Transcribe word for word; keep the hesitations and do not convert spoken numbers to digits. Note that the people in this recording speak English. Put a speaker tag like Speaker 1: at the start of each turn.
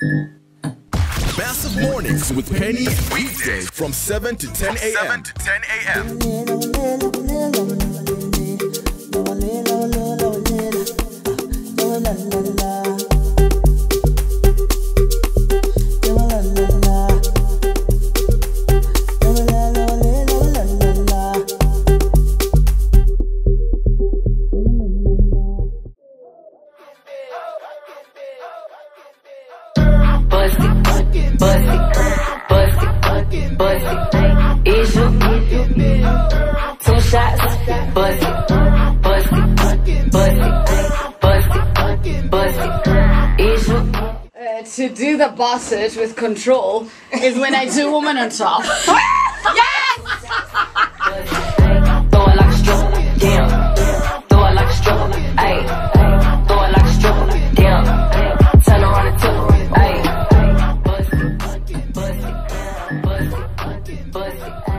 Speaker 1: Massive Mornings with Penny, weekdays from seven to ten a m to ten a m
Speaker 2: Bust it, bust it, bust it, bust it. Is you two shots? Bust it, bust it, bust it, bust it, bust it. Is you?
Speaker 3: Uh, to do the bossage with control is when I do woman on top. Yes!
Speaker 2: Throw it like a stripper, damn. Throw it like a stripper, ayy. Throw it like a stripper, damn. Turn around and tip her, ayy. Bust it, bust it, bust it, bust it, bust it.